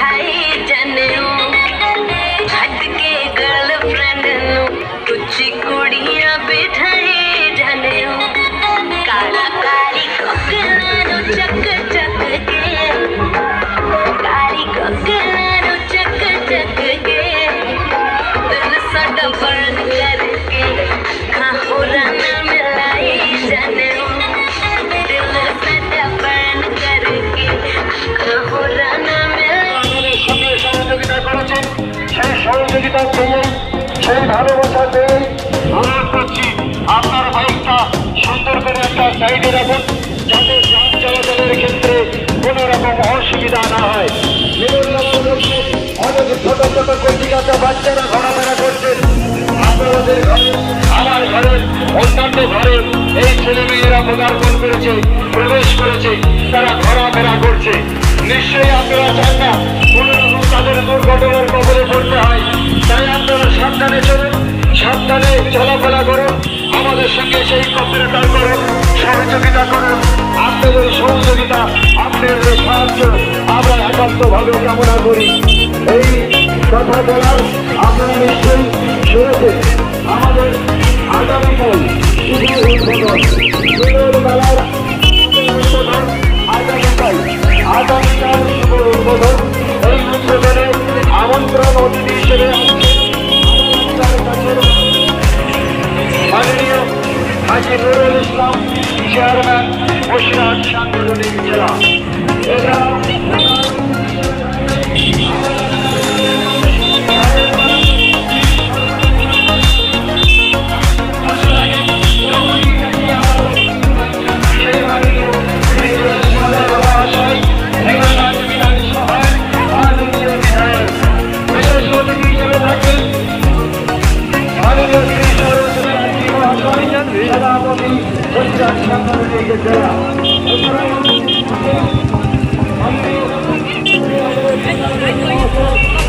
मिलाई जनेऊ छट के गर्लफ्रेंड नू कुछ कुड़ियां बिठाई जनेऊ काला कारी कोकला नू चक चक के कारी कोकला नू चक चक के दिल साडा बर्न करके अखां होरां नाल मिलाई जनेऊ दिल साडा बर्न करके अखां होरां नाल मिलाई সঙ্গে সহযোগিতা করেছেন সেই সহযোগিতা পেয়ে সেই ভালোবাসা পেয়ে অনুরোধ করছি আপনার বাইকটা সুন্দর করে একটা সাইডে রাখুন যাতে যান চলাচলের ক্ষেত্রে কোনো রকম অসুবিধা না হয়। অনেক ছোট ছোট কচিকাচা বাচ্চারা ঘোরাফেরা করছেন আপনাদের ঘরে আমার ঘরের অন্যান্য ঘরে এই ছেলে মেয়েরা পদার্পণ করেছে প্রবেশ করেছে তারা ঘোরাফেরা করছে নিশ্চয়ই আপনারা চান না কোনো রকম তাদের দুর্ঘটনার কবলে পড়তে হয় তাই আপনারা সাবধানে চলুন সাবধানে চলাফেরা করুন আমাদের সঙ্গে সেই কম্পিউটার করুন সহযোগিতা করুন আপনাদের সহযোগিতা আপনাদের সাহায্য আমরা একান্তভাবে কামনা করি। এই কথা বলার আপনারা নিশ্চয়ই শুনেছেন আমাদের আগামীকাল মেলার উদ্বোধন আগামীকাল শুভ উদ্বোধন এই উদ্বোধনে আমন্ত্রণ অতিথি হিসেবে মাননীয় হাজী নুরুল ইসলাম চেয়ারম্যান বসিরহাট সাংগঠনিক জেলা সভাপতি বসিরহাট সাংগঠনিক জেলা